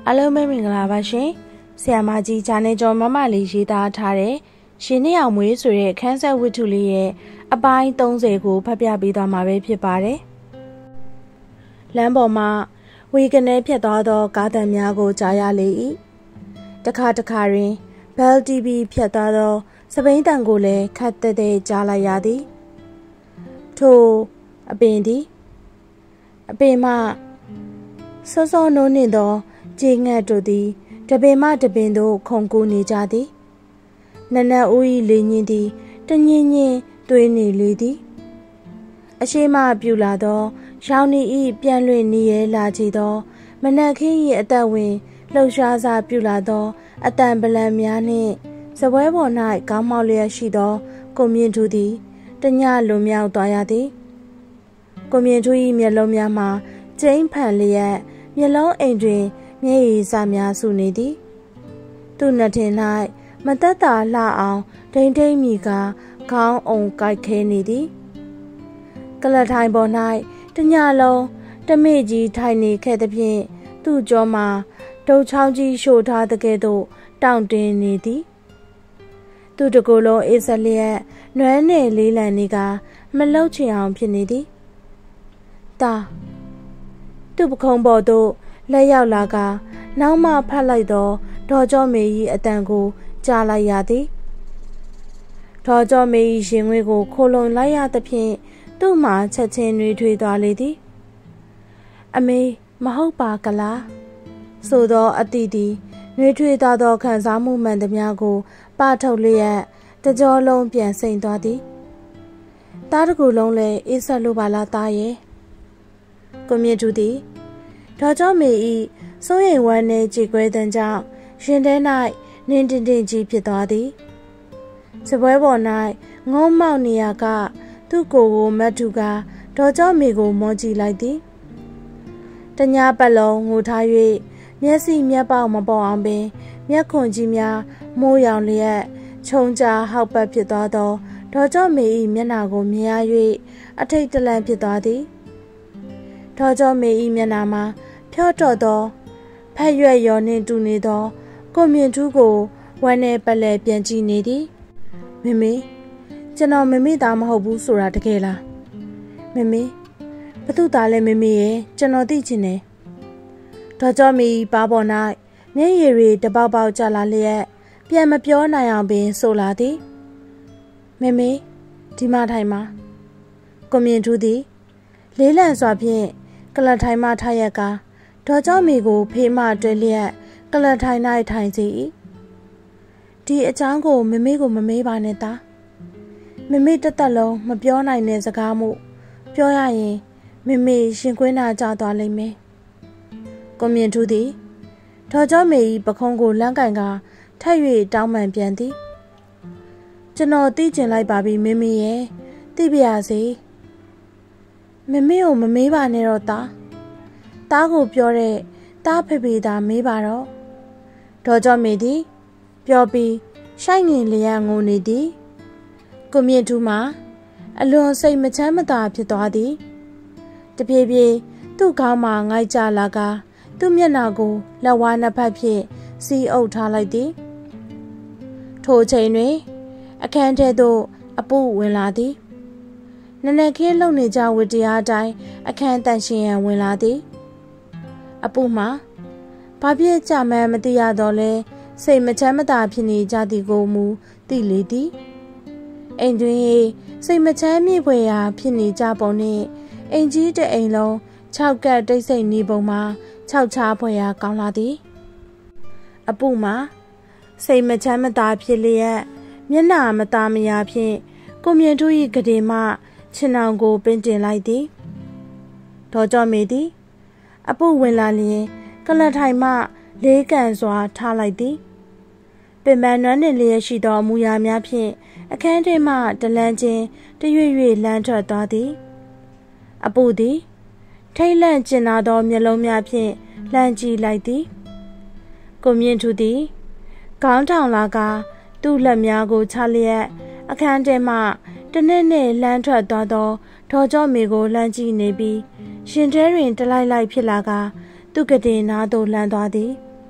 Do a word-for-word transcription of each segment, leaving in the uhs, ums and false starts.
အားလုံးပဲမင်္ဂလာပါရှင်။ဆရာမကြီးဂျာနေကျော်မမလေးရေးသားထားတဲ့ရှင်နှစ်အောင်မွေးဆိုတဲ့ခန်းဆက်ဝတ္ထုလေးရဲ့အပိုင်းသုံးဆယ်ကိုဖတ်ပြပေးသွားမှာပဲဖြစ်ပါတယ်။လမ်းပေါ်မှာဝေကနေဖြတ်သွားသောကားတံများကိုကြားရလေ၏။တခါတခါတွင်ဘယ်တီဗီဖြတ်သွားသောစပိန်တန်ကိုလည်းခတ်တဲ့တဲ့ကြားလိုက်ရသည်။ထိုအပင်သည်အပင်မှစောစောနိုးနှင့်သောကျေငှက်တို့သည်တပင်မှတပင်သို့ခုန်ကူးနေကြသည်နနက်ဦး၏လေညင်းသည်တညင်းညင်းသွေးနေလေသည်အရှိမပြူလာသောရောင်နေ၏ပြန်လွင်နေရလာကြည့်သောမနက်ခင်း၏အသက်ဝင်လှုပ်ရှားစာပြူလာသောအတန်ပလံများနှင့်စပွဲပေါ်၌ခေါင်းမောက်လျက်ရှိသောကိုမြင့်ထူးသည်တညလွန်မြောက်သွားရသည်ကိုမြင့်ထူး၏မျက်လုံးများမှာကျိန်းဖန်လျက်မျက်လုံးအိမ်တွင်မျက်ရည်စများစုနေသည်သူ့နှထင်၌မသက်သာလှအောင်ဒိမ့်ဒိမ့်မိကခေါင်းအုံကိုက်ခဲနေသည်ကလထိုင်ပေါ်၌တညလုံးတမေ့ကြီးထိုင်နေခဲ့သဖြင့်သူ့ကြောမှာဒုတ်ချောင်းကြီးရှို့ထားတဲ့ကဲ့သို့တောင့်တင်းနေသည်သူ့တကူလုံးအေးစလျက်နွမ်းနယ်လေးလံနေကမလှုပ်ချင်အောင်ဖြစ်နေသည်တာသူ့ပခုံးပေါ်သို့လက်ရောက်လာကနောက်မှဖတ်လိုက်သောဒေါ်ကျော်မေ၏အတန်ကိုကြားလိုက်ရသည်ဒေါ်ကျော်မေ၏ရင်ငွေကိုခိုလုံလိုက်ရသဖြင့်သူ့မှာချက်ချင်းနှွေးထွေးသွားလေသည်အမေမဟုတ်ပါကလားဆိုသောအတီသည်နှွေးထွေးသွားသောခံစားမှုမှန်သမျှကိုပထုတ်လျက်တကြောလုံးပြန်စိမ့်သွားသည်တားတကူလုံးလည်းအေးဆက်လို့ပါလားတားရဲ့ကိုမြင့်ထူးသည်ဒေါ်ကျော်မေ၏စိုးရိမ်ဝမ်းနည်းကြေကွဲသံကြောင့်ရင်ထဲ၌နင်းတင်တင်ကြီးဖြစ်သွားသည်စပွဲပေါ်၌ငုံမောက်နေရကသူ့ကိုယ်ကိုမတ်ထုကဒေါ်ကျော်မေကိုမောကြည့်လိုက်သည်တညာပတ်လုံးငိုထား၍မျက်စိမျက်ပေါက်မပေါ်အောင်ပင်မျက်ခွန်ကြီးများမိုးရောင်လျက်ခြုံကြားဟောက်ပတ်ဖြစ်သွားသောဒေါ်ကျော်မေ၏မျက်နှာကိုမြင်ရ၍အထိတ်တလန့်ဖြစ်သွားသည်ဒေါ်ကျော်မေ၏မျက်နှာမှာဖြော့တော့သောဖက်ရွက်ရော်နှင့်တူနေသောကိုမြင့်ထူးကိုဝမ်းနဲ့ပလဲပြန်ကြည့်နေသည်မမေကျွန်တော်မမေသားမဟုတ်ဘူးဆိုတာတကယ်လားမမေဘသူသားလဲမမေရဲ့ကျွန်တော်သိချင်တယ်ဒေါ်ကျော်မေပါပေါ်၌မျက်ရည်တွေတပေါက်ပေါက်ကျလာလျက်ပြန်မပြောနိုင်အောင်ပင်ဆိုလာသည်မမေဒီမထိုင်မှာကိုမြင့်ထူးသည်လေးလံစွာဖြင့်ကလထိုင်မှထားရကဒေါ်ကျော်မေကိုဖေးမတွဲလျက်ကလထိုင်၌ထိုင်စီ၏ဒီအကြောင်းကိုမမေကိုမမေးပါနဲ့သားမမေတသက်လုံးမပြောနိုင်တဲ့စကားမှုပြောရရင်မမေရှင်ခွင်းနာကြသွားလိမ့်မယ်ကိုမြင့်ထူးသည်ဒေါ်ကျော်မေ၏ပခုံးကိုလမ်းကင်ကထပ်၍တောင်းပန်ပြန်သည်ကျွန်တော်သိကျင်လိုက်ပါပြီမမေရဲ့သိပါရစေမမေကိုမမေးပါနဲ့တော့သားသားကိုပြောတဲ့သားဖေဖေသားမေးပါတော့ဒေါ်ကျော်မေသည်ပြောပြီးရှိုက်ငင်လျက်ငိုနေသည်ကိုမြင့်ထူးမှာအလွန်စိတ်မချမ်းမသာဖြစ်သွားသည်တပြေးပြေးသူ့ခေါင်းမှာငိုက်ကြလာကသူ့မျက်နှာကိုလက်ဝါးနှစ်ဖက်ဖြင့်စီးအုပ်ထားလိုက်သည်ထိုအချိန်တွင်အခန်းထဲသို့အပူဝင်လာသည်နနက်ခင်းလုံနေကြဝတ္တရားအတိုင်းအခန်းတန့်ရှင်းရန်ဝင်လာသည်အပူမှာဘာဖြစ်ကြမှန်းမသိရတော့လဲစိတ်မချမ်းမသာဖြစ်နေကြသည်ကိုမူသိလေသည်အိမ်တွင်စိတ်မချမ်းမြေဖွယ်ရာဖြစ်နေကြပုံနှင့်အိမ်ကြီးတစ်အိမ်လုံးခြောက်ကပ်တိတ်ဆိတ်နေပုံမှာခြောက်ချားဖွယ်ရာကောင်းလာသည်အပူမှာစိတ်မချမ်းမသာဖြစ်လျက်မျက်နှာမသားမယာဖြင့်ကိုမြင့်ထူး၏ကတိမှခြင်အောင်ကိုပင်တင်လိုက်သည်ဒေါ်ကျော်မေသည်အပူဝင်လာလျင်ကလထိုင်မှလေးကန်စွာထားလိုက်သည်ပင်ပန်းနွမ်းနေလျက်ရှိသောမူရာများဖြင့်အခန်းထဲမှတလန်းချင်းတရွေ့ရွေ့လမ်းထွက်သွားသည်အပူသည်ထိတ်လန့်ကျင်နာသောမျက်လုံးများဖြင့်လှမ်းကြည့်လိုက်သည်ကိုမြင့်ထူးသည်ခေါင်းထောင်လာကသူ့လက်များကိုချလျက်အခန်းထဲမှတနည်းနဲ့လှမ်းထွက်သွားသောဒေါ်ကျော်မေကိုလှမ်းကြည့်နေပြီးရှင်ထဲတွင်တလိုက်လိုက်ဖြစ်လာကသူ့ကတင်နာသို့လှမ်းသွားသည်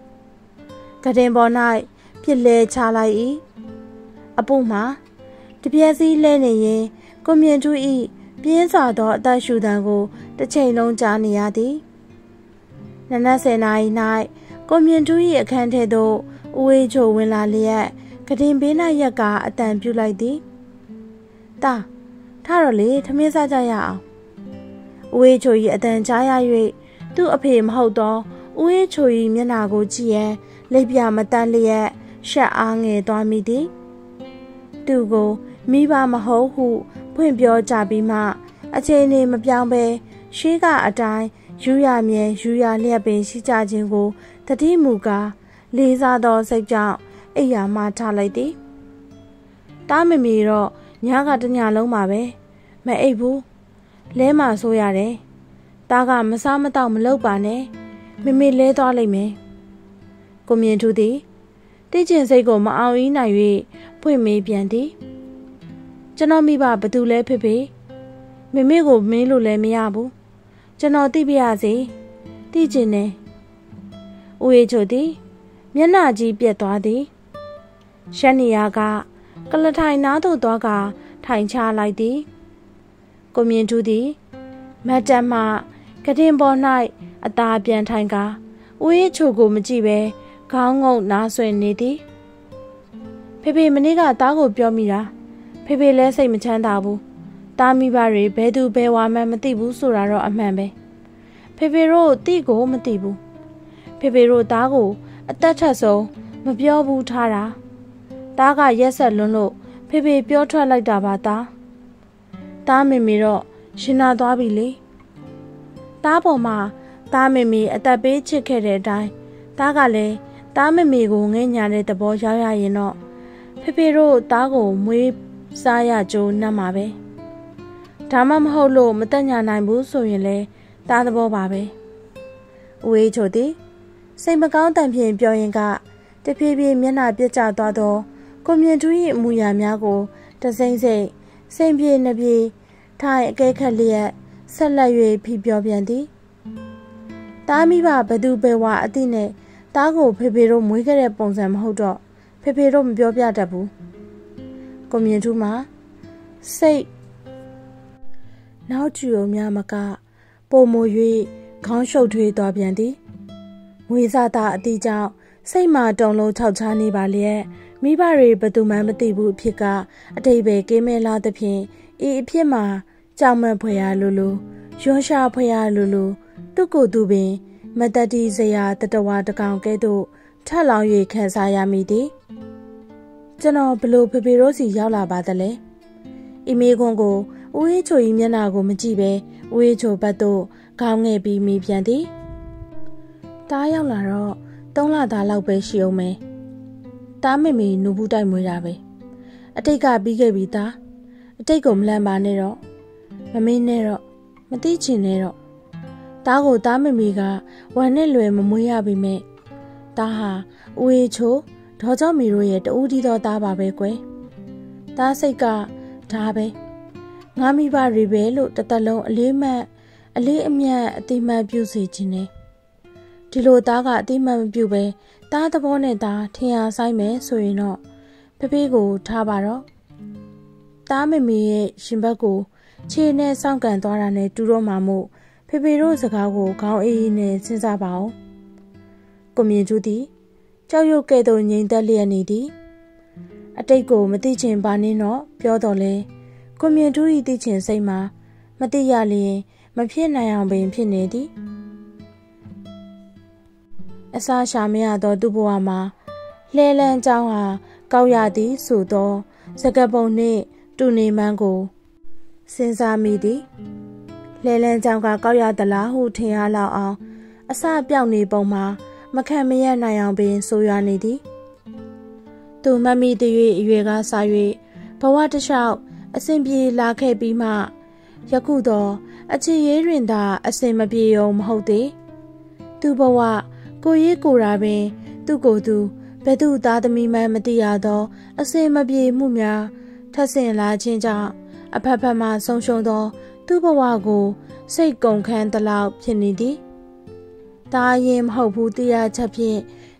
တင်ပေါ်၌ပြစ်လဲချလိုက်၏အပုမှာတပြက်စီးလဲနေရင်ကိုမြင့်ထူး၏ပြင်းစွာသောအသက်ရှူသံကိုတစ်ချိန်လုံးကြားနေရသည်နနက်ဆယ်နာရီ၌ကိုမြင့်ထူး၏အခန်းထဲသို့ဦးဝေးချိုဝင်လာလျက်ကတင်ဘေး၌ရက်ကအတန်ပြုလိုက်သည်တာထတော့လေထမင်းစားကြရအောင်ဦးဝေးချို၏အတန်ကြားရ၍သူ့အဖေမဟုတ်သောဦးဝေးချို၏မျက်နှာကိုကြည့်ရန်လိပ်ပြမတတ်လျက်ရှက်အားငယ်သွားမိသည်သူကိုမိဘမဟုတ်ဟုဖွင့်ပြောကြပြီးမှအချိန်နေမပြောင်းပဲရှေးကအတိုင်းယူရမြဲယူရလျက်ပင်ရှိကြခြင်းကိုတတိမူကားလေးစားသောစိတ်ကြောင့်အိယာမှထားလိုက်သည်တားမမီတော့ညကတညလုံးပါပဲမအိပ်ဘူးလဲမှဆိုးရတယ်တားကမစားမတော့မလုပ်ပါနဲ့မမေလဲသွားလိမ့်မယ်ကိုမြင့်ထူးသည်တိကျင်စိတ်ကိုမအောင်ýနိုင်၍ဖွင့်မေးပြန်သည်ကျွန်တော်မိဘဘသူလဲဖြစ်ဖြစ်မမေကိုမင်းလို့လည်းမရဘူးကျွန်တော်သိပြရစီသိကျင်တယ်ဦးရေချိုသည်မျက်နှာကြီးပြက်သွားသည်ရှက်နေရကကလထိုင်နားသို့သွားကထိုင်ချလိုက်သည်ကိုမြင့်ထူးသည်မတ်တက်မှကတင်ပေါ်၌အသာပြန်ထိုင်ကဦးရေချိုကိုမကြည့်ပဲခေါင်းငုံနားဆွဲနေသည်ဖေဖေမနေ့ကသားကိုပြောမိတာဖေဖေလည်းစိတ်မချမ်းသာဘူးတားမိဘတွေဘဲသူဘဲဝါမှန်းမသိဘူးဆိုတာတော့အမှန်ပဲဖေဖေတို့တိကိုမသိဘူးဖေဖေတို့သားကိုအသက်ထက်ဆုံးမပြောဘူးထားတာသားကရက်ဆက်လွန်းလို့ဖေဖေပြောထွက်လိုက်တာပါသားသားမေမေတော့ရှင်နာသွားပြီလေသားပေါ်မှာသားမေမေအသက်ပေးချစ်ခဲ့တဲ့အတိုင်းသားကလည်းသားမေမေကိုငဲ့ညာတဲ့သဘောရောက်ရရင်တော့ဖေဖေတို့သားကိုမွေးစားရကြိုးနှက်မှာပဲဒါမှမဟုတ်လို့မတက်ညာနိုင်ဘူးဆိုရင်လေသားသဘောပါပဲဦးအေးချိုသည်စိတ်မကောင်းတန်ဖြင့်ပြောရင်ကတဖြည်းဖြည်းမျက်နှာပြတ်ကျသွားသောကိုမြင့်ထူး၏အမူအရာများကိုတစိမ့်စိမ့်စိမ့်ပြေနှပြေထိုင်အကဲခတ်လျက်ဆက်လက်၍ဖိပြောပြန်သည်တားမိဘဘသူပဲဝါအသည့်နဲ့တားကိုဖေဖေတို့မွေးခဲ့တဲ့ပုံစံမဟုတ်တော့ဖေဖေတို့မပြောပြတတ်ဘူးကိုမြင့်ထူးမှာစိတ်နောက်ကျူုံများမကပုံမူ၍ခေါင်းရှုပ်ထွေးသွားပြန်သည်ငွေစားသားအတိကြောင့်စိတ်မှာတုံလုံးခြောက်ချားနေပါလျက်မိဘတွေဘသူမှမသိဘူးအဖြစ်ကအတိတ်ပဲကင်းမဲလာသဖြင့်ဤအဖြစ်မှာကြောက်မက်ဖွယ်ရလိုလိုရွှန်းရှားဖွယ်ရလိုလိုသူ့ကိုယ်သူပင်မတတိစရာတတဝါတကောင်ကဲ့သို့ထက်လောင်၍ခံစားရမိသည်ကျွန်တော်ဘလို့ဖေဖေတို့စီရောက်လာပါသလဲအီမေခွန်ကိုဦးအေးချို၏မျက်နှာကိုမကြည့်ပဲဦးအေးချိုဘက်သို့ခေါင်းငယ်ပြီးမိပြန်သည်တားရောက်လာတော့သုံးလသားလောက်ပဲရှိအောင်မယ်တားမေမေနူဘူးတိုက်မွေးတာပဲအတိတ်ကပြီးခဲ့ပြီသားအတိတ်ကိုမလန့်ပါနဲ့တော့မမင်းနဲ့တော့မသိချင်နဲ့တော့တားကိုတားမေမေကဝမ်းနဲ့လွယ်မမွေးရပြီမဲ့တားဟာဦးအေးချိုဒေါ်ကြောင့်မီတို့ရဲ့တူးတီးသောသားပါပဲကွယ်တားစိတ်ကဒါပဲငါမိဘတွေပဲလို့တသက်လုံးအလေးမှတ်အလေးအမြတ်အတိမတ်ပြုစေခြင်းနဲ့ဒီလိုသားကအတိမတ်မပြုပဲသားသဘောနဲ့သားထင်အားဆိုင်မယ်ဆိုရင်တော့ဖေဖေကိုထားပါတော့သားမမေရဲ့ရှင်ဘက်ကိုခြေနဲ့စောင့်ကန်သွားတာနဲ့တူတော့မှမို့ဖေဖေတို့စကားကိုခေါင်းအေးအေးနဲ့စဉ်းစားပါအောင်ကိုမြင့်ထူးသည်ကြောက်ရွံ့ကဲ့သို့ငြိမ်သက်လျက်နေသည်အတိတ်ကိုမသိချင်ပါနဲ့တော့ပြောတော်လဲကိုမြင့်ထူး၏သိချင်စိတ်မှာမသိရလျင်မဖြစ်နိုင်အောင်ပင်ဖြစ်နေသည်အစာရှာမရသောသူ့ဘဝမှာလှဲလန်းကြောင်းဟာကောက်ရသည်ဆိုသောစကားပုံနှင့်တူနေမှန်းကိုစဉ်းစားမိသည်လှဲလန်းကြောင်းကကောက်ရသလားဟုထင်ရလောက်အောင်အစပြောက်နေပုံမှာမခံမရနိုင်အောင်ပင်ဆိုရနေသည်သူမမိသည်၍အရွယ်ကစား၍ဘဝတစ်လျှောက်အစဉ်ပြေလာခဲ့ပြီးမှယခုတော့အချစ်ရေးတွင်သာအစဉ်မပြေုံမဟုတ်သေးသူဘဝကိုရေးကိုရာပင်သူ့ကိုယ်သူဘယ်သူသားသမီးမှမသိရသောအစဉ်မပြေမှုများထပ်ဆင့်လာခြင်းကြောင့်အဖက်ဖက်မှဆုံးရှုံးသောသူ့ဘဝကိုစိတ်ကုန်ခန်းသလောက်ဖြစ်နေသည်တာရင်မဟုတ်ဘူးတရားချက်ဖြင့်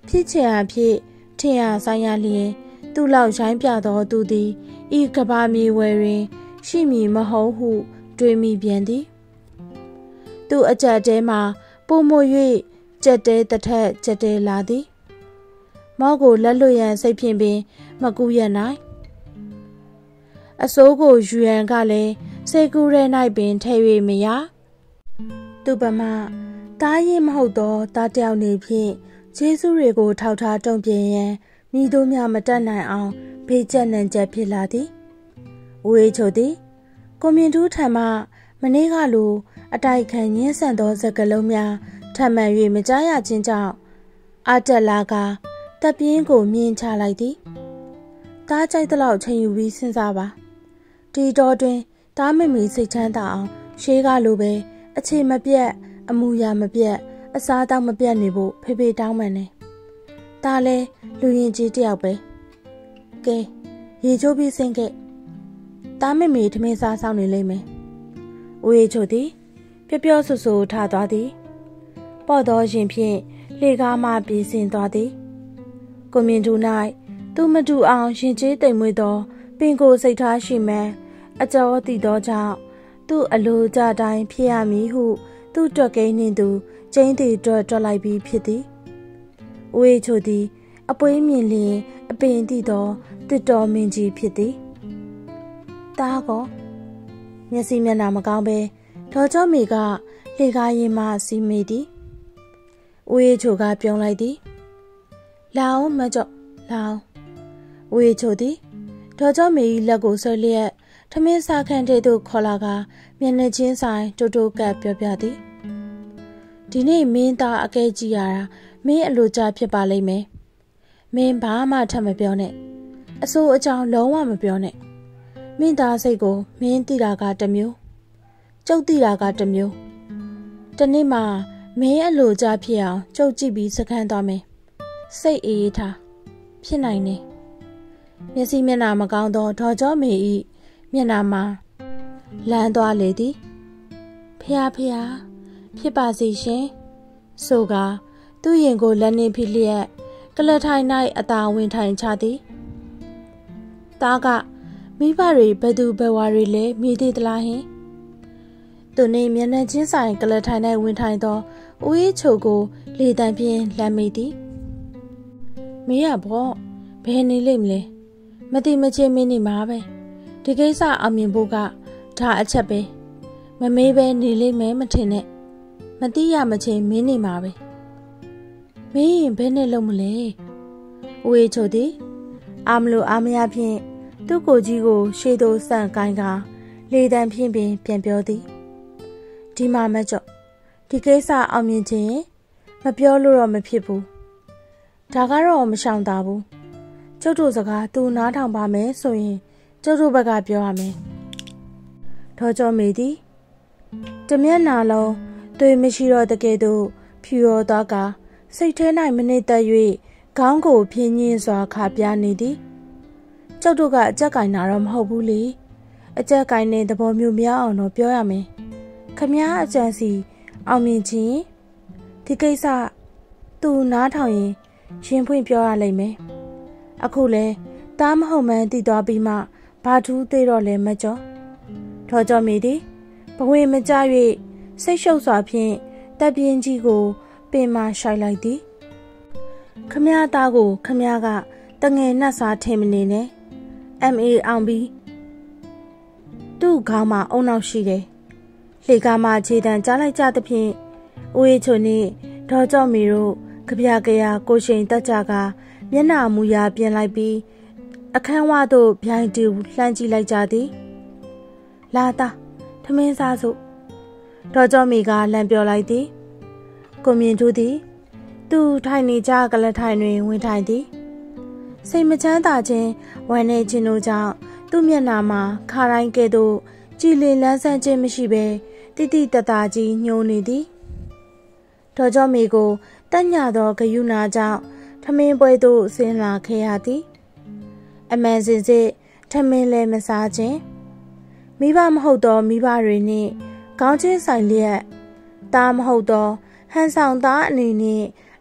ဖြစ်ချင်အဖြစ်ထင်ရဆိုင်ရလျင်သူ့လောက်ရိုင်းပြသောသူသည်ဤကဘာမြေဝယ်တွင်ရှိမည်မဟုတ်ဟုတွေးမိပြန်သည်သူ့အကြက်တဲမှာပုံမ၍ကြက်တဲတစ်ထက်ကြက်တဲလာသည်မော့ကိုလက်လွတ်ရန်စိတ်ဖြင့်ပင်မကူရနိုင်အစိုးကိုယူရန်ကလည်းစေကူရဲ၌ပင်ထဲ၍မရသူပမတားရင်မဟုတ်သောတားတယောက်နေဖြင့်ဂျေစုတွေကိုထောက်ထားတုံ့ပြန်ရန်မိတို့များမတတ်နိုင်အောင်ဘေးကျက်နံကျက်ဖြစ်လာသည်ဦးအေးချိုသည်ကိုမြင့်ထူးထံမှမနေ့ကလိုအတိုက်ခံညှင်းဆန်သောစကားလုံးများထပ်မံ၍မကြားရခြင်းကြောင့်အာတက်လာကတပ်ပြင်းကိုမြင်ချလိုက်သည်တားကြိုက်သလောက်ချိန်ယူပြီးစဉ်းစားပါဒီတော်တွင်တားမမီစိတ်ချမ်းသာအောင်ရှေးကလိုပဲအခြေမပြတ်အမူအရာမပြတ်အစားတောက်မပြတ်နေဖို့ဖေဖေတောင်းပန်နေဒါလဲလူရင်ကြီးတယောက်ပဲကဲရေချိုးပြီးဆင်းခဲ့တားမမီထမင်းစားဆောင်နေလိမ့်မယ်ဦးရေချိုသည်ပျော့ပျော့ဆူဆူထသွားသည်ပေါ့သောရင်ဖြင့်လေကားမှပြေးဆင်းသွားသည်ကိုမြင့်ထူ၌သူမတူအောင်ရင်ကျေးတိမ်မွေ့သောပင်ကိုစိတ်ထားရှိမှန်းအကျော်တည်သောကြောင့်သူ့အလိုကြတိုင်းဖြစ်ရမည်ဟုသူ့တွက်ကိန်းနှင့်သူကျင်းတီတွက်တွက်လိုက်ပြီးဖြစ်သည်ဦးရေချိုသည်အပွေးမြင်လျင်အပင်တည်သောတစ်တော်မင်းကြီးဖြစ်သည်တားကောမျက်စိမျက်နှာမကောင်းပဲဒေါ်ကျော်မီကလေကားရင်မှစီမိသည်ဦးရေချိုကပြုံးလိုက်သည်လောင်မကြော့လောင်ဦးရေချိုသည်ဒေါ်ကျော်မီလက်ကိုဆွဲလျက်ထမင်းစားခန်းထဲသို့ခေါ်လာကမျက်နှာချင်းဆိုင်တိုးတိုးကပ်ပြောပြသည်ဒီနေ့မင်းသားအကဲကြည့်ရတာမင်းအလိုကြဖြစ်ပါလိမ့်မယ်မင်းဘာမှထပ်မပြောနဲ့အဆိုးအကြောင်းလုံးဝမပြောနဲ့မင်းသားစိတ်ကိုမင်းသိတာကတစ်မျိုးကျုပ်သိတာကတစ်မျိုးတနေ့မှမင်းအလိုကြဖြစ်အောင်ကျုပ်ကြည့်ပြီးစခန်းသွားမယ်စိတ်အေးထားဖြစ်နိုင်တယ်မျက်စိမျက်နှာမကောင်းသောဒေါ်ကျော်မေဤမျက်နှာမှာလန်းသွားလေသည်ဖျားဖျားဖြစ်ပါစေရှင်ဆိုကသူ့ရင်ကိုလက်နှင့်ဖိလျက်ကလထိုင်၌အသာဝင်ထိုင်ချသည်တားကမိဘတွေဘသူဘဝတွေလဲမိသေးသလားဟင်သူနေမျက်နှာချင်းဆိုင်ကလထိုင်၌ဝင်ထိုင်သောဦးအေးချိုကိုလေတံဖြင့်လမ်းမိသည်မင်းရဘောဘယ်နေလိမ့်မလဲမတိမချင်းမင်းနေမှာပဲဒီကိစ္စအောင်မြင်ဖို့ကဒါအချက်ပဲမမေးပဲနေလိမ့်မယ်မထင်နဲ့မတိရမချင်းမင်းနေမှာပဲမင်းရင်ဘယ်နဲ့လုံးမလဲဦးအေးချိုသည်အာမလို့အာမရဖြင့်သူ့ကိုကြီးကိုရှေ့သို့ဆန့်ကိုင်းကလေတံဖြင့်ပင်ပြန်ပြောသည်ဒီမှာမကြော့ဒီကိစ္စအောင်မြင်ခြင်းမပြောလို့တော့မဖြစ်ဘူးဒါကတော့မရှောင်တာဘူးကျုပ်တို့စကားသူနားထောင်ပါမယ်ဆိုရင်ကျုပ်တို့ဘက်ကပြောရမယ်ဒေါ်ကျော်မေသည်တမျက်နှာလုံးသွေးမရှိတော့တကယ်တော့ဖြူရောသွားကစိတ်ထဲ၌မနစ်သက်၍ခေါင်းကိုဖြင်းညင်းစွာခါပြနေသည်ကျုပ်တို့ကအကြက်ကင်တာတော့မဟုတ်ဘူးလေအကြက်ကင်တဲ့သဘောမျိုးများအောင်တော့ပြောရမယ်ခမားအကြံစီအောင်မြင်ခြင်းဒီကိစ္စသူနားထောင်ရင်ရင်ဖွင့်ပြောရလိမ့်မယ်အခုလဲတားမဟုတ်မှန်းသိသွားပြီးမှဘာထူးသေးတော့လဲမကြော့ထော်ကြော်မိသည်ဘဝင်မကြ၍စိတ်ရှုပ်စွာဖြင့်တပ်ပြင်းကြီးကိုပင်မရှိုက်လိုက်သည်ခမည်းသားကိုခမည်းကတငယ်နှက်စားထင်မနေနဲ့ အမ် အေ အောင်ပြီးသူ့ခေါင်းမှာအုံနောက်ရှိတယ်လေကားမှခြေတံကြားလိုက်ကြသဖြင့်ဦးအေးချိုနှင့်ဒေါ်ကြော့မီတို့ကြပြကြရာကိုရှိန်တက်ကြကမျက်နှာမူရာပြင်လိုက်ပြီးအခန်းဝသို့ဗျိုင်းတူလှမ်းကြည့်လိုက်ကြသည်လာသားထမင်းစားစို့ဒေါ်ကြော့မီကလမ်းပြောလိုက်သည်ကိုမြင့်ထူးသည်သူထိုင်နေကြကလထိုင်တွင်ဝင်ထိုင်သည်စိတ်မချမ်းသာခြင်းဝမ်းနည်းခြင်းတို့ကြောင့်သူ့မျက်နှာမှာခါတိုင်းကဲ့သို့ကြည်လင်လန်းဆန်းခြင်းမရှိဘဲတိတိတသာကြီးညှိုးနေသည်ဒေါ်ကြော့မီကိုတက်ညသောဂယုနာကြောင့်ထမင်းပွဲသို့ဆင်းလာခဲ့ရသည်အမှန်စင်စစ်ထမင်းလည်းမစားခြင်းမိဘမဟုတ်သောမိဘတွေနှင့်ခေါင်းချင်းဆိုင်လျက်သားမဟုတ်သောဟန်ဆောင်သားအနေနှင့်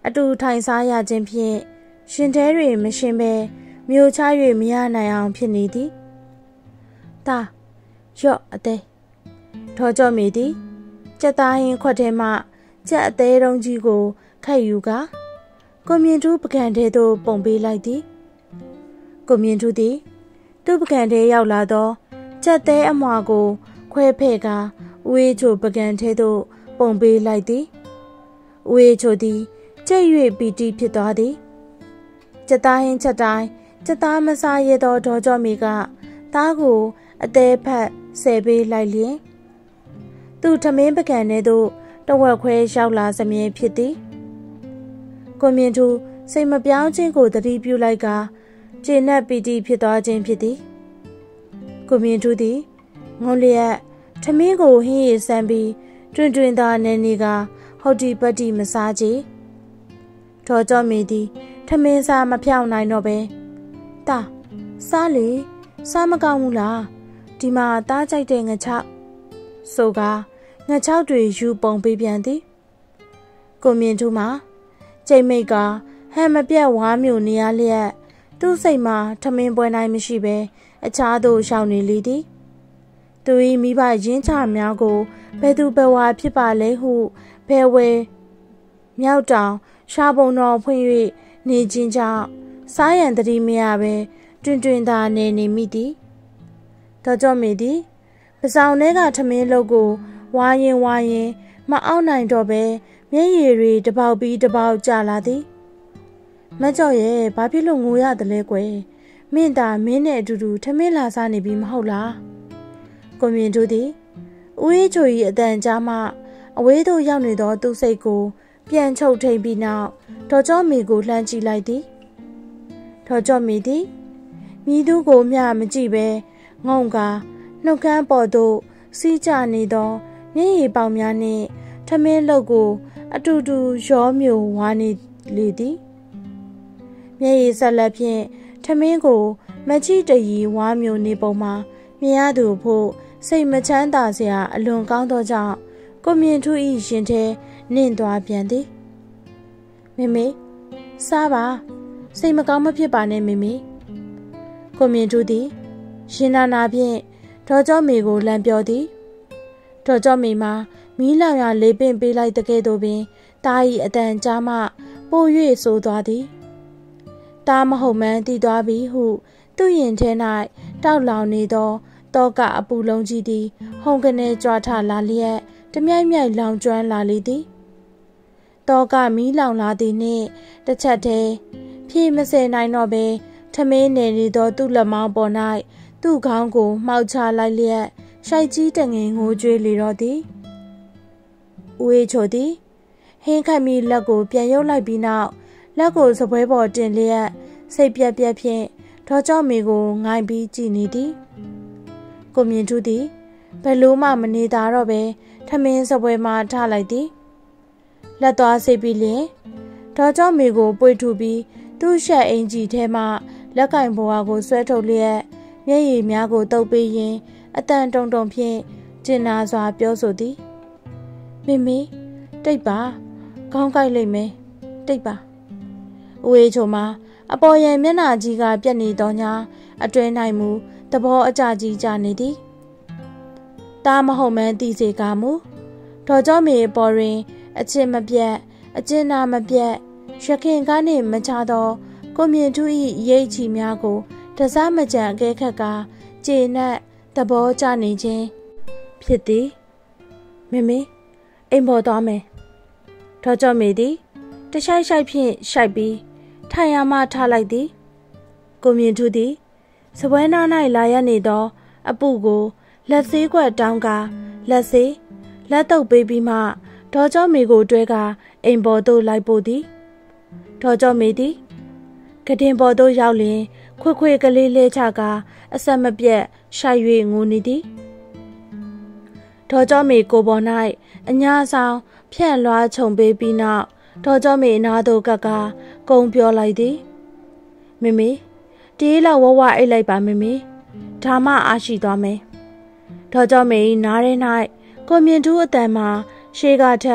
အတူထိုင်စားရခြင်းဖြင့်ရှင်တဲတွေမရှင်ပဲမြို့ချ၍မရနိုင်အောင်ဖြစ်နေသည်တာရော့အသေးထောကြောမိသည်ကြက်သားဟင်းခွက်ထဲမှကြက်အသေးတုံးကြီးကိုခတ်ယူကာကိုမြင့်ထူးပကံထဲသို့ပုံပေးလိုက်သည်ကိုမြင့်ထူးသည်သူ့ပကံထဲရောက်လာသောကြက်သေးအမွှာကိုခွဲဖဲ့ကာဦးအေးချိုပကံထဲသို့ပုံပေးလိုက်သည်ဦးအေးချိုသည်ကြက်၍ပီတိဖြစ်သွားသည်ကြက်သားဟင်းချက်တိုင်းကြက်သားမစားရသောဒေါ်ကြောမီကသားကိုအသေးဖက်ဆယ်ပေးလိုက်လျင်သူထမင်းပကံထဲသို့တဝက်ခွဲရောက်လာစမြဲဖြစ်သည်ကိုမြင့်ထူးစိတ်မပြောင်းခြင်းကိုသတိပြုလိုက်ကကျေနပ်ပီတိဖြစ်သွားခြင်းဖြစ်သည်ကိုမြင့်ထူးသည်ငုံလျက်ထမင်းကိုဟင်းရည်ဆန်းပြီးတွင်တွင်သာနေနေကဟုတ်တီပတ်တီမစားကြထောကြောမီသည်ထမင်းစားမဖြောင်းနိုင်တော့ပဲတာစားလေစားမကောင်းဘူးလားဒီမှာတားကြိုက်တဲ့ငချောက်ဆိုကငချောက်တွေယူပုံပေးပြန်သည်ကိုမြင့်ထူးမှာကျိတ်မိတ်ကဟန်မပြတ်ဝါမျိုးနေရလျက်သူ့စိတ်မှာထမင်းပွဲနိုင်မရှိပဲအခြားသို့ရှောင်နေလေသည်သူ၏မိဘရင်းချများကိုဘယ်သူဘယ်ဝါဖြစ်ပါလဲဟုဘယ်ဝဲမြောက်တောင်ရှားပုံတော်ဖွင့်၍နေခြင်းကြောင့်စားရန်တတိမရပဲတွင်တွင်သာနေနေမိသည်တော်ကြောမိသည်ပစောင်ထဲကထမင်းလုပ်ကိုဝါရင်ဝါရင်မအောင်နိုင်တော့ပဲမျက်ရည်တွေတပေါက်ပြီးတပေါက်ကျလာသည်မကြောက်ရဲ့ဘာဖြစ်လို့ငိုရတယ်လဲကွယ်မင်းသာမင်းနဲ့အတူတူထမင်းလာစားနေပြီမဟုတ်လားကိုမြင့်တို့သည်ဦးအေးချို၏အတန်ကြားမှအဝေးသို့ရောက်နေသောသူ့စိတ်ကိုပြန်ချုပ်ထိန်ပြီးနောက်ဒေါ်ကျော်မီကိုလှမ်းကြည့်လိုက်သည်ဒေါ်ကျော်မီသည်မိသူကိုမျှမကြည့်ပဲငုံကနှုတ်ခမ်းပေါ်သို့စီးကျနေသောမျက်ရည်ပေါင်များနှင့်ထမင်းလုပ်ကိုအတူတူရောမျိုးဝါနေလေသည်မျက်ရည်ဆက်လက်ဖြင့်ထမင်းကိုမချိတရီဝါမျိုးနေပုံမှာမြင်ရသူဖို့စိတ်မချမ်းသာစရာအလွန်ကောင်းသောကြောင့်ကိုမြင့်ထူး၏ရှင်ထဲနင့်သွားပြန်သည်မေမေစားပါစိတ်မကောင်းမဖြစ်ပါနဲ့မေမေကိုမြင့်ထူးသည်ရှင်နာနာဖြင့်ဒေါ်ကျော်မေကိုလမ်းပြောသည်ဒေါ်ကျော်မေမှာမီးလောင်ရလေးပင်ပေးလိုက်တဲ့ကဲ့သို့ပင်တား၏အတန်ကြားမှပို၍ဆိုသွားသည်တားမဟုတ်မှန်းသိသွားပြီဟုသူ့ရင်ထဲ၌တောက်လောင်နေသောတောကအပူလုံးကြီးသည်ဟုန်ကနေကြွားထလာလျက်တမြိုက်မြိုက်လောင်ကျွမ်းလာလေသည်တောကမီးလောင်လာသည်နှင့်တစ်ချက်တည်းဖြည့်မစဲနိုင်တော့ပဲထမင်းနေနေသောသူ့လက်မောင်းပေါ်၌သူ့ခေါင်းကိုမှောက်ချလိုက်လျက်ရှိုက်ကြီးတငင်ငိုကြွေးလေတော့သည်ဦးအေးချိုသည်ဟင်းခတ်မိလက်ကိုပြန်ရုပ်လိုက်ပြီးနောက်လက်ကိုစပွဲပေါ်တင်လျက်စိတ်ပြက်ပြက်ဖြင့်ဒေါ်ကျော်မီကိုငိုင်းပြီးကြည်နေသည်ကိုမြင့်ထူးသည်ဘယ်လိုမှမနေသာတော့ပဲထမင်းစပွဲမှထလိုက်သည်လက်သွားစိတ်ပြီးလျင်ဒေါ်ကျော်မီကိုပွေထူပြီးသူ့ရှက်အင်ကြီးထဲမှလက်ကင်ဘွားကိုဆွဲထုတ်လျက်မျက်ရည်များကိုတုပ်ပေးရင်းအတန်တုံတုံဖြင့်ကျင်နာစွာပြောဆိုသည်မင်းမင်းတိတ်ပါခေါင်းကိုက်လိမ့်မယ်တိတ်ပါဦးအေးချိုမှာအပေါ်ရန်မျက်နှာကြီးကပြက်နေသောညာအတွဲနိုင်မူသဘောအကြကြီးကြနေသည်တားမဟုတ်မှန်းသိစေကမူဒေါ်ကျော်မေအပေါ်တွင်အချစ်မပြတ်အကျဉ်းနာမပြတ်ရခင်ကားနှင့်မချသောကိုမြင့်ထူး၏ရိတ်ချီများကိုတစားမကြံအကဲခတ်ကကျေနပ်သဘောကျနေခြင်းဖြစ်သည်မမေအိမ်ပေါ်သွားမယ်ဒေါ်ကျော်မေသည်တရှိုက်ရှိုက်ဖြင့်ရှိုက်ပြီးထိုင်ရမှထားလိုက်သည်ကိုမြင့်ထူးသည်စပွဲနား၌လာရနေသောအပူကိုလက်ဆေးကွက်တောင်းကာလက်ဆေးလက်တုပ်ပေးပြီးမှဒေါ်ကျော်မေကိုတွဲကာအိမ်ပေါ်သို့လိုက်ပို့သည်ဒေါ်ကျော်မေသည်ကတင်ပေါ်သို့ရောက်လျင်ခွေခွေကလေးလဲချကာအဆက်မပြတ်ရှိုက်၍ငိုနေသည်ဒေါ်ကျော်မေကိုပေါ်၌အညာဆောင်ဖြန့်လွှားခြုံပေးပြီးနောက်ဒေါ်ကျော်မေအနာသို့ကကကုံပြောလိုက်သည်မေမေတေးလောက်ဝဝအိတ်လိုက်ပါမေမေဒါမှအားရှိသွားမယ်ဒေါ်ကျော်မေနားထဲ၌ကိုမြင့်ထူးအတန်မှာရှေးကထက်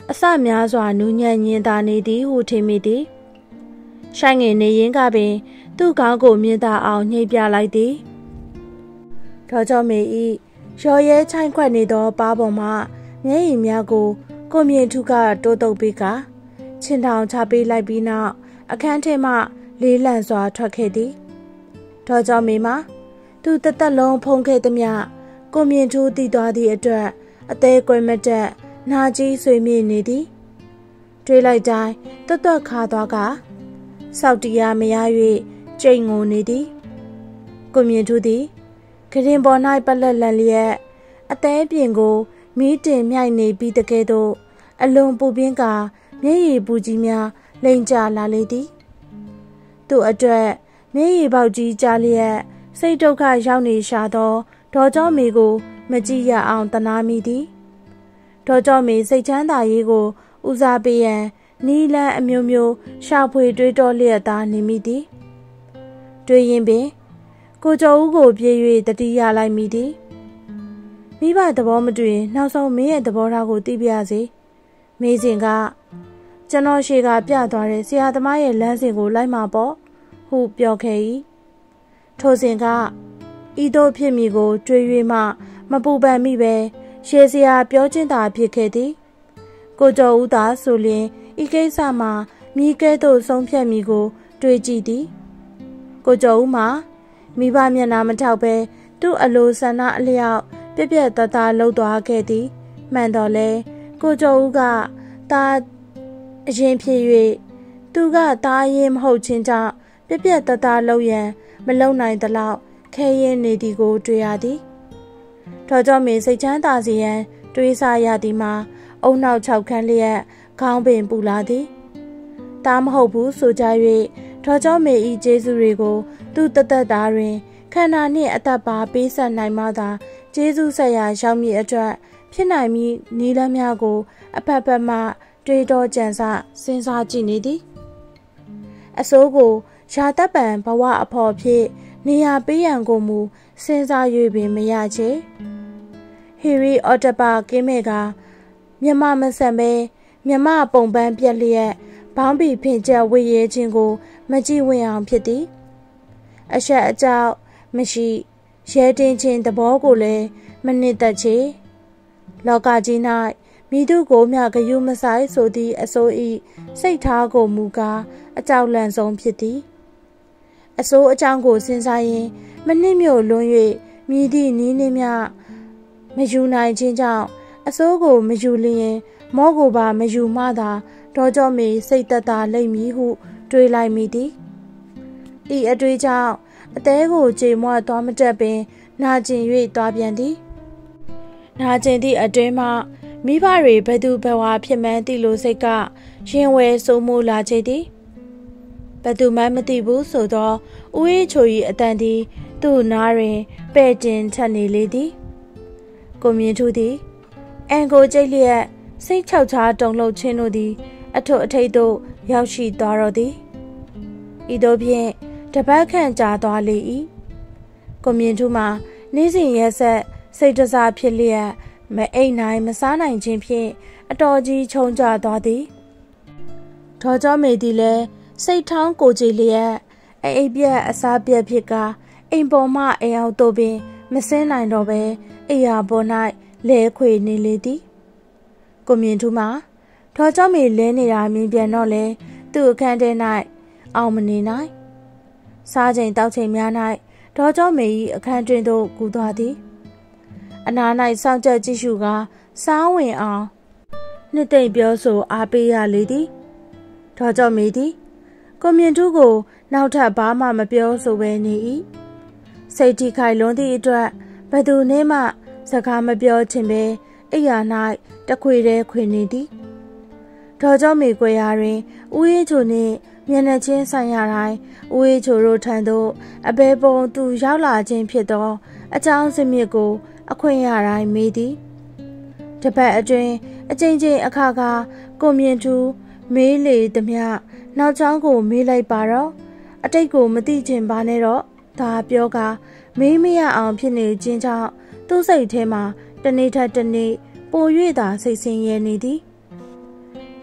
အစများစွာနူးညံ့ညင်သာနေသည်ဟုထင်မိသည်ဆိုင်ငယ်နေရင်ကပင်သူ့ကောင်းကိုမြင်သာအောင်ညှိပြလိုက်သည်ဒေါ်ကျော်မေဤရော်ရဲချိုင်ခွက်နေသောပါးပေါ်မှမျက်ရည်များကိုကိုမြင့်ထူးကတိုးတုပ်ပေးကချင်းထောင်ချပေးလိုက်ပြီးနောက်အခန်းထဲမှလေးလံစွာထွက်ခဲ့သည်ဒေါ်ကျော်မေမှာသူတသက်လုံးဖုံးခဲ့သည်မြကိုမြင့်ထူးတည်သွားသည့်အတွက်အသေးကွယ်မတက်နာကြီးဆွေမြေ့နေသည်တွေးလိုက်တိုင်းတွတ်တွတ်ခါသွားကစောက်တရားမရ၍ကျိန်ငိုနေသည်ကိုမြင့်ထူးသည်ကရင်ပေါ်၌ပလက်လက်လျက်အသေးပြင်ကိုမီးတင်မြိုက်နေပြီးတကယ်တော့အလွန်ပူပြင်းကမျက်ရည်ပူကြီးများလိမ်ကျလာလေသည်သူ့အတွက်မျက်ရည်ပေါက်ကြီးကျလျက်စိတ်ဒုက္ခရောက်နေရှာသောဒေါ်ကျော်မေကိုမကြည့်ရအောင်တနာမိသည်ဒေါ်ကျော်မေစိတ်ချမ်းသာရေးကိုဦးစားပေးရန်နီလန်းအမျိုးမျိုးရှာဖွေတွေးတောလျက်သားနေမိသည်တွေးရင်ပင်ကိုကျော်ဦးကိုပြေး၍တတိယလိုက်မိသည်မိဘသဘောမတူရင်နောက်ဆုံးမင်းရဲ့သဘောထားကိုသိပြစေမေးစဉ်ကကျွန်တော်ရှေကပြသွားတဲ့ဆရာသမားရဲ့လမ်းစဉ်ကိုလိုက်မှာပေါ့ဟုပြောခဲ့၏ထိုစဉ်ကဤသို့ဖြစ်မည်ကိုတွေး၍မှမပူပန်မိပဲရှေစရာပြောချင်းသာဖြစ်ခဲ့သည်ကိုကျော်ဦးသာဆိုလျင်ဤကိစ္စမှာမိကဲ့သို့ဆုံးဖြတ်မိကိုတွေးကြည့်သည်ကိုကျော်ဦးမှာမိဘမျက်နှာမထောက်ပဲသူ့အလိုဆန္ဒအလျောက်ပြက်ပြက်သားသားလှုပ်သွားခဲ့သည်မှန်တော်လဲကိုကျော်ဦးကတာအရင်ဖြစ်၍သူကတာရင်မဟုတ်ချင်းကြောင့်ပြက်ပြက်သားသားလှုပ်ရန်မလုံနိုင်သလောက်ခဲရင်နေသည်ကိုတွေ့ရသည်ထော်ကျော်မေစိတ်ချမ်းသာစေရန်တွေးစားရသည်မှာအုံနောက်၆ခန်းလျက်ခေါင်းပင်ပူလာသည်တားမဟုတ်ဘူးဆိုကြ၍ထော်ကျော်မေဤကျေးဇူးတွေကိုသူ့တသက်သားတွင်ခန္ဓာနှင့်အသက်ပါပေးဆက်နိုင်မှသာကျေးဇူးဆက်ရာရောက်မည်အတွက်ဖြစ်နိုင်မည်နီလန်းများကိုအဖက်ဖက်မှတွေးတောကြံစစဉ်းစားကြည့်နေသည်အစိုးကိုရာတပ်ပံဘဝအဖော်ဖြစ်နေရာပေးရန်ကိုမူစဉ်းစား၍ပင်မရချေဟီရီအော်တပါကင်းမဲ့ကမြမမဆန်ပဲမြမပုံပန်းပြက်လျက်ဘောင်းဘီဖင်ချက်ဝေရဲခြင်းကိုမကြည့်ဝင်အောင်ဖြစ်သည်အဆက်အကြောက်မရှိရဲတင်းခြင်းသဘောကိုလည်းမနစ်သက်ချေလောကကြီး၌မိသူကိုမျှဂယုမဆိုင်ဆိုသည့်အစိုးဤစိတ်ထားကိုမူကားအကြောက်လန့်ဆုံးဖြစ်သည်အစိုးအကြောင်းကိုစဉ်းစားရင်မနစ်မြို့လွန်၍မြည်သည့်နီးနှင်းမြမယူနိုင်ခြင်းကြောင့်အစိုးကိုမယူလျင်မောကိုပါမယူမှသာဒေါ်ကျော်မေစိတ်သက်သာလိမ့်မည်ဟုတွေးလိုက်မိသည်ဤအတွေးကြောင့်အသေးကိုကြေမွသွားမတက်ပင်နာကျင်၍သွားပြန်သည်နာကျင်သည့်အတွင်းမှမိဘတွေဘသူဘဝဖြစ်မှန်းသိလို့စိတ်ကရင်ဝဲစိုးမိုးလာချေသည်ဘသူမှမသိဘူးဆိုတော့ဦးအေးချို၏အတန်သည်သူ့နားတွင်ပဲ့တင်ထက်နေလေသည်ကိုမြင့်ထူးသည်အန်ကိုကြိတ်လျက်စိတ်ချောက်ချားတုန်လှုပ်ခြင်းတို့သည်အထွတ်အထိပ်သို့ရောက်ရှိသွားတော့သည်ဤသို့ဖြင့်တပတ်ခန့်ကြာသွားလေ၏ကိုမြင့်ထူးမှာနေ့စဉ်ရက်ဆက်စိတ်တစားဖြစ်လျက်မအိပ်နိုင်မစားနိုင်ခြင်းဖြင့်အတော်ကြီးချုံကြသွားသည်ဒေါ်ကျော်မေသည်လည်းစိတ်ထောင်းကိုကြည်လျက်အိပ်ပြက်အစားပြက်ဖြစ်ကာအိမ်ပေါ်မှအိမ်အောင်တို့ပင်မစင်းနိုင်တော့ပဲအိယာပေါ်၌လဲခွေနေလေသည်ကိုမြင့်ထူးမှာဒေါ်ကျော်မေလဲနေတာမြင်ပြန်တော့လဲသူ့အခန်းထဲ၌အောင်မနေနိုင်စားချိန်တောက်ချိန်များ၌ဒေါ်ကျော်မေ၏အခန်းတွင်သို့ကူသွားသည်အနာ၌စောင့်ကြကြည့်ရှုကာစားဝင်အောင်နှစ်သိမ့်ပြောဆိုအားပေးရလေသည်ဒေါ်ကျော်မေသည်ကိုမြင့်ထူးကိုနောက်ထပ်ဘာမှမပြောဆိုဘဲနေ၏စိတ်ထိခိုက်လွန်သည့်အတွက်ဘသူနည်းမှစကားမပြောချင်ပဲအိယာ၌တခွေတည်းခွေနေသည်ဒေါ်ကျော်မေကွယ်ရာတွင်ဦးအေးချိုနှင့်မျက်နှာချင်းဆိုင်ရတိုင်းဦးအေးချိုတို့ထံသို့အဘဲပုံသူရောက်လာခြင်းဖြစ်သောအကြောင်းစမြစ်ကိုအခွင့်ရတိုင်းမေးသည်တပတ်အတွင်းအကြိမ်ကြိမ်အခါခါကိုမြင့်ထူးမေးလေသည်မြနောက်ချောင်းကိုမေးလိုက်ပါတော့အတိတ်ကိုမသိချင်ပါနဲ့တော့ဒါပြောကာမေးမရအောင်ဖြစ်နေခြင်းကြောင့်သူ့စိတ်ထဲမှာတနေ့ထက်တနေ့ပို၍သာစိတ်ဆင်းရဲနေသည်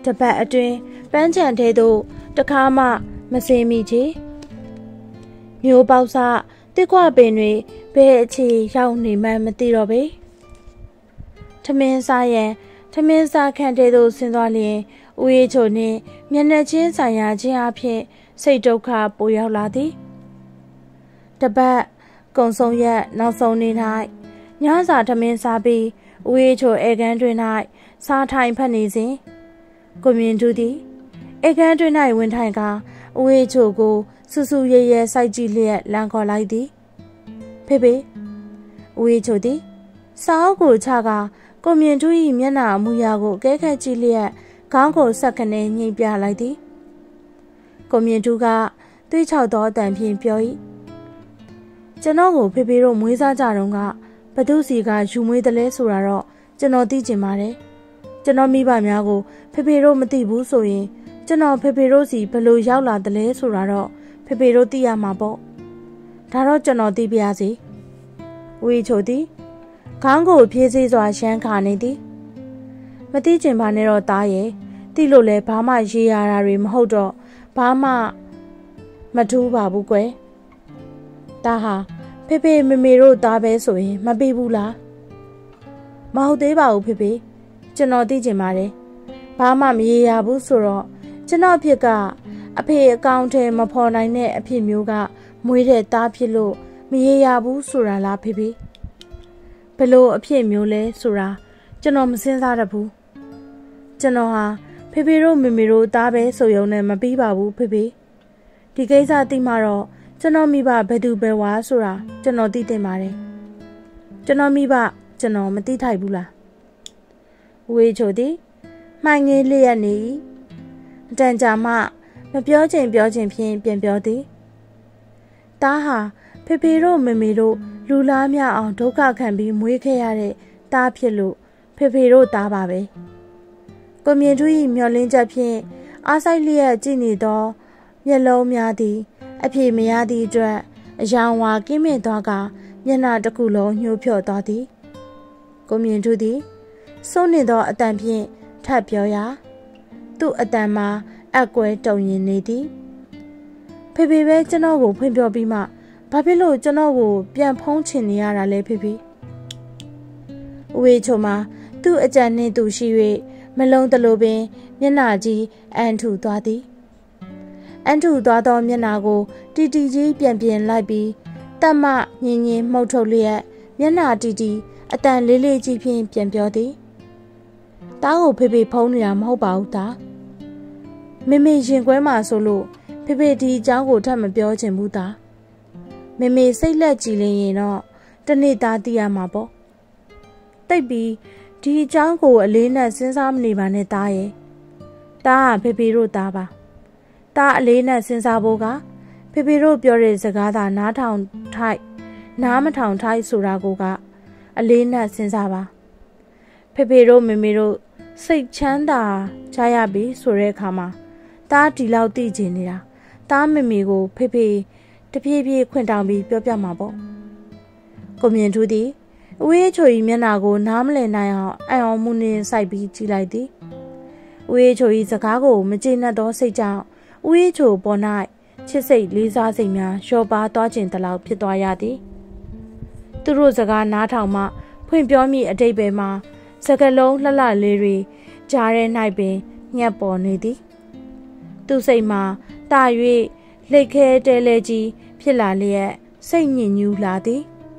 တပတ်အတွင်းပန်းချံထဲသို့တခါမှမစင်းမိချေမျိုးပေါက်စတစ်ခွပင်တွေဘယ်အခြေရောက်နေမှန်းမသိတော့ပေထမင်းစားရန်ထမင်းစားခန့်ထဲသို့ဆင်းသွားလျင်ဦးရေချိုနှင့်မျက်နှာချင်းဆိုင်ရာခြင်းအဖြစ်စိတ်ဒုက္ခပိုရောက်လာသည်တပတ်ကုံဆုံးရက်နောက်ဆုံးနေ့၌ညစာထမင်းစားပြီးဦးရေချိုဧကန်တွင်၌စားထိုင်ဖက်နေစဉ်ကိုမြင့်သူသည်ဧကန်တွင်၌ဝင်ထိုင်ကာဦးရေချိုကိုဆူဆူရဲရဲစိုက်ကြည့်လျက်လမ်းခေါ်လိုက်သည်ဖေဖေဦးရေချိုသည်စားအုပ်ကိုချကာကိုမြင့်သူ၏မျက်နှာအမူအရာကိုအကဲခတ်ကြည့်လျက်ခေါင်းကိုဆက်ကနေညှိပြလိုက်သည်ကိုမြင့်သူကသွေးချောက်သောအတန်ဖြင့်ပြော၏ကျွန်တော်ကိုဖေဖေတို့မွေးစားကြတော့ကဘသူစီကယူမွေးတယ်လဲဆိုတာတော့ကျွန်တော်သိချင်ပါတယ်ကျွန်တော်မိဘများကိုဖေဖေတို့မသိဘူးဆိုရင်ကျွန်တော်ဖေဖေတို့စီဘယ်လိုရောက်လာတယ်လဲဆိုတာတော့ဖေဖေတို့သိရမှာပေါ့ဒါတော့ကျွန်တော်သိပြရစီဝီချိုသည်ခေါင်းကိုဖြည်းစေးစွာရှမ်းခါနေသည်မသိချင်ပါနဲ့တော့သားရဲ့သိလို့လဲဘာမှရေးရတာတွေမဟုတ်တော့ဘာမှမထူးပါဘူးကွယ်ဒါဟာဖေဖေမေမေတို့သားပဲဆိုရင်မပေးဘူးလားမဟုတ်သေးပါဘူးဖေဖေကျွန်တော်သိချင်ပါတယ်ဘာမှမရေရဘူးဆိုတော့ကျွန်တော်အဖြစ်ကအဖေအကောင့်ထဲမဖော်နိုင်တဲ့အဖြစ်မျိုးကမွေးတဲ့သားဖြစ်လို့မရေရဘူးဆိုတာလားဖေဖေဘလို့အဖြစ်မျိုးလဲဆိုတာကျွန်တော်မစင်စားတတ်ဘူးကျွန်တော်ဟာဖေဖေတို့မေမေတို့သားပဲဆိုရုံနဲ့မပြီးပါဘူးဖေဖေဒီကိစ္စသိမှတော့ကျွန်တော်မိဘဘယ်သူပဲဝါဆိုတာကျွန်တော်သိတင်ပါတယ်ကျွန်တော်မိဘကျွန်တော်မသိထိုက်ဘူးလားဝေးချိုသည်မှိုင်ငေးလျက်နေအတန်ကြာမှမပြောချင်ပြောချင်ဖြင့်ပြန်ပြောသည်တားဟာဖေဖေတို့မေမေတို့လူလားမြအောင်ဒုက္ခခံပြီးမွေးခဲ့ရတဲ့တားဖြစ်လို့ဖေဖေတို့တားပါပဲကိုမြင့်သူ၏မျောလင်းချက်ဖြင့်အားဆိုင်လျက်ကြည့်နေသောမျက်လုံးများသည်အပြေမရသည့်အတွက်အယောင်ဝါကင်းမြင့်သွားကမျက်နှာတစ်ခုလုံးညှို့ဖြော့သွားသည်ကိုမြင့်သူသည်စိုးနေသောအတန်ဖြင့်ထပ်ပြောရာသူ့အတန်မှာအကွဲတုံရင်နေသည်ဖေဖေပဲကျွန်တော်ကိုဖွင့်ပြောပြီးမှဘာဖြစ်လို့ကျွန်တော်ကိုပြန်ဖုံးချင်နေရတာလဲဖေဖေဦးဝေချိုမှာသူ့အကြံနှင့်သူရှိ၍မလုံးတလို့ပင်မျက်နှာကြီးအန်ထူသွားသည်အန်ထူသွားသောမျက်နှာကိုတီတီကြီးပြန်ပြန်လိုက်ပြီးတတ်မညင်ညင်မှုတ်ထုတ်လျက်မျက်နှာတီတီအတန်လေးလေးကြီးဖြင့်ပြန်ပြောသည်တားကိုဖေဖေဖုံးနေတာမဟုတ်ပါဘူးသားမေမေရင်ခွဲမှာဆိုလို့ဖေဖေဒီအကြောင်းကိုထပ်မပြောချင်ဘူးသားမေမေစိတ်လက်ကြည်လင်ရင်တော့တနေ့သားသိရမှာပေါ့တိတ်ပြီးဒီအကြောင်းကိုအလေးနဲ့စဉ်းစားမနေပါနဲ့သားရဲ့တားကဖေဖေတို့သားပါတားအလေးနဲ့စဉ်းစားဖို့ကဖေဖေတို့ပြောတဲ့စကားသာနားထောင်ထိုက်နားမထောင်ထိုက်ဆိုတာကိုကအလေးနဲ့စဉ်းစားပါဖေဖေတို့မေမေတို့စိတ်ချမ်းသာကြရပြီဆိုတဲ့အခါမှာတားဒီလောက်သိချင်နေတာတားမေမေကိုဖေဖေတဖြည်းဖြည်းခွင့်တောင်းပြီးပြောပြမှာပေါ့ကိုမြင့်သူသည်ဦးရေးချို၏မျက်နှာကိုနားမလည်နိုင်အောင်အံ့ဩမှုနှင့်စိုက်ပြီးကြည့်လိုက်သည်ဦးရေးချို၏စကားကိုမကျေနပ်သောစိတ်ကြောင့်ဦးရေးချိုပေါ်၌ချစ်စိတ်လေးစားစိတ်များလျှော့ပါသွားခြင်းတလောက်ဖြစ်သွားရသည်သူတို့စကားနားထောင်မှဖွင့်ပြောမိအတိတ်ပဲမှာစကလုံးလှလှလေးတွေကြားထဲ၌ပင်ညက်ပေါ်နေသည်သူစိတ်မှာတာ၍လှိတ်ခဲတဲလဲကြီးဖြစ်လာလျက်စိတ်ညစ်ညူးလာသည်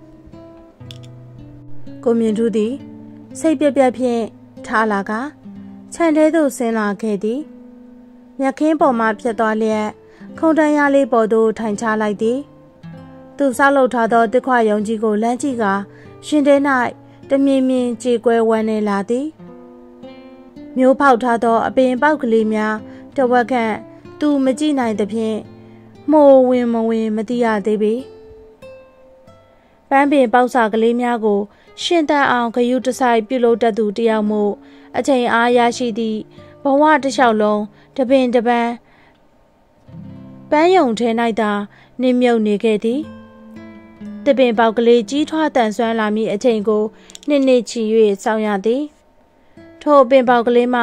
ကိုမြင့်သူသည်စိတ်ပြက်ပြက်ဖြင့်ထားလာကခြံထဲသို့ဆင်းလာခဲ့သည်မြက်ခင်းပေါ်မှဖြတ်သွားလျက်ခုံတန်းရလေးပေါ်သို့ထိုင်ချလိုက်သည်သူဆောက်လုပ်ထားသောတစ်ခွရုံကြီးကိုလမ်းကြည့်ကရှင်တဲ၌တမြင်မြင်ကြေကွဲဝမ်းနေလာသည်မျိုးပေါက်ထားသောအပင်ပေါက်ကလေးများတဝက်ခန့်သူမကြည့်နိုင်သဖြင့်မှိုဝင်မဝင်မသိရသေးပေပန်းပင်ပေါက်စာကလေးများကိုရှင်တန်အောင်ဂယုတဆိုင်ပြုလုပ်တတ်သူတယောက်မို့အချိန်အားရရှိသည့်ဘဝတစ်လျှောက်လုံးတပင်တပန်းပန်းယုံထဲ၌သာနင်းမြုပ်နေခဲ့သည်တပင်ပေါက်ကလေးကြီးထွားတန်ဆွမ်းလာမည့်အချိန်ကိုနှစ်နှစ်ချီ၍စောင့်ရသည်ထိုပင်ပေါက်ကလေးမှ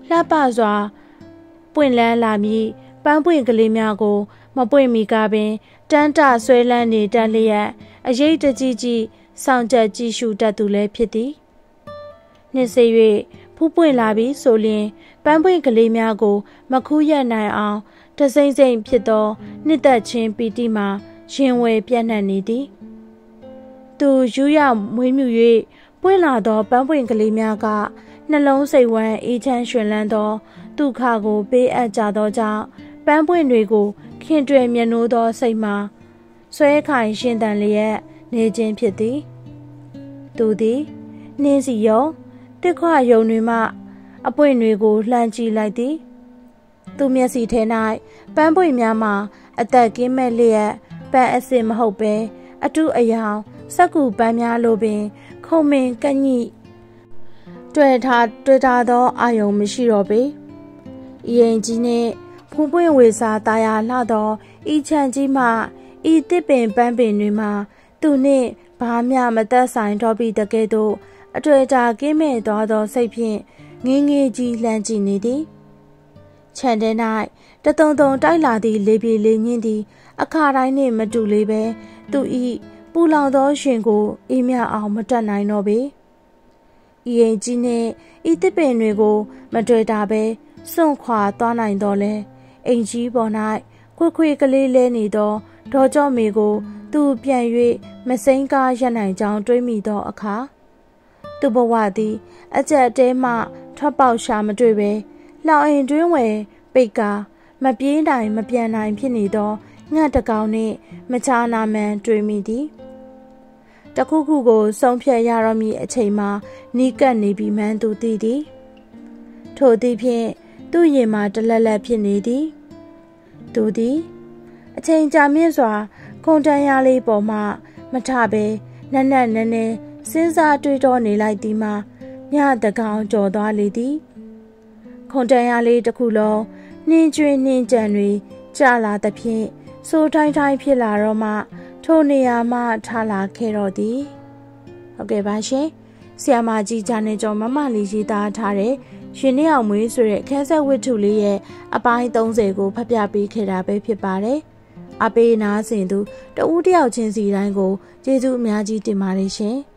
လှပစွာပွင့်လန်းလာမည်ပန်းပွင့်ကလေးများကိုမပွင့်မီကပင်တန်းတဆွဲလန်းနေတတ်လျက်အရေးတကြီးကြီးဆောင်ချက်ကြည့်ရှုတတ်သူလည်းဖြစ်သည်နှစ်စေ၍ဖူးပွင့်လာပြီးဆိုလျှင်ပန်းပွင့်ကလေးများကိုမခူးရနိုင်အောင်တစိမ့်စိမ့်ဖြစ်သောနှစ်သက်ခြင်းပီတိမှာရင်ဝယ်ပြန့်နှံ့နေသည်သူယူရမွေးမြူ၍ပွင့်လာသောပန်းပွင့်ကလေးများကနှလုံးစိတ်ဝမ်းအေးချမ်းရွှင်လန်းသောဒုက္ခကိုပေးအပ်ကြသောကြောင့်ပန်းပွင့်တွေကိုခင်တွယ်မြတ်နိုးသောစိတ်မှာဆွဲခိုင်ရှင်သန်လျက်နေခြင်းဖြစ်သည်သူသည်နှင်းစီယုံတစ်ခွယုံတွေမှအပွင့်တွေကိုလှမ်းကြည့်လိုက်သည်သူမျက်စိထဲ၌ပန်းပွင့်များမှာအသက်ကင်းမဲ့လျက်ပန်းအစစ်မဟုတ်ပဲအတုအယောင်စက္ကူပန်းများလိုပင်ခုံမင်ကညိတွေ့ထားတွေ့ထားသောအာယုံမရှိတော့ပေ။ဤရင်ကြီးနှင့်ဖူးပွင့်ဝေစာတာယာလှသောဤချမ်းကြီးမှဤတစ်ပင်ပန်းပင်တွေမှာသူနှင့်ဘာမျှမသက်ဆိုင်တော့ပြီတကယ်တော့အတွေ့အကြကင်းမဲ့သွားသောစိတ်ဖြင့်ငင်းငယ်ကြီးလှမ်းကြည့်နေသည်။ခြံထဲ၌တတုံတုံတိုက်လာသည့်လေပြေလေညင်းသည်အခါတိုင်းနှင့်မတူလေပဲသူဤပူလောင်သောရှင်ကိုအေးမြအောင်မတက်နိုင်တော့ပေ။ဤရင်ကြီးနှင့်ဤတစ်ပင်တွေကိုမတွေ့တာပဲစွန့်ခွာသွားနိုင်တော့လဲအိမ်ကြီးပေါ်၌ခွေခွေကလေးလဲနေသောဒေါ်ကြော့မေကိုသူပြန်၍မစိမ်းကားရနိုင်ကြောင်းတွေးမိသောအခါသူဘဝသည်အကြက်တဲမှထွက်ပေါက်ရှာမတွေ့ပဲလှောင်အိမ်တွင်းဝယ်ပိတ်ကာမပြေးနိုင်မပြန်နိုင်ဖြစ်နေသောငှက်တကောင်နှင့်မချာနာမှန်တွေးမိသည်တခုခုကိုဆုံးဖြတ်ရတော့မည်အချိန်မှာနီးကပ်နေပြီမှန်းသူသိသည်ထို့သည်ဖြင့်သူ့ရင်မှာတလက်လက်ဖြစ်နေသည်သူသည်အချိန်ကြာမြင့်စွာခုန်တန်းရလေးပေါ်မှမထပဲနက်နက်နဲနဲစဉ်းစားတွေးတောနေလိုက်သည်မှာညတကောင်ကြော်သွားလေသည်ခုန်တန်းရလေးတစ်ခုလုံးနှင်းကျွေးနှင်းကြံတွေကြာလာသဖြင့်စိုးတိုင်းတိုင်းဖြစ်လာတော့မှထိုနေရာမှထားလာခဲ့တော့သည်ဟုတ်ကဲ့ပါရှင်ဆီယမကြီးဂျာနယ်ကျော်မမလေးရေးသားထားတဲ့ရှင်နေအောင်မွေးဆိုတဲ့ခန်းဆက်ဝတ္ထုလေးရဲ့အပိုင်းသုံးဆယ်ကိုဖတ်ပြပေးခဲ့တာပဲဖြစ်ပါတယ်အပေးနာဆင်သူတဦးတယောက်ချင်းစီတိုင်းကိုကျေးဇူးအများကြီးတင်ပါတယ်ရှင်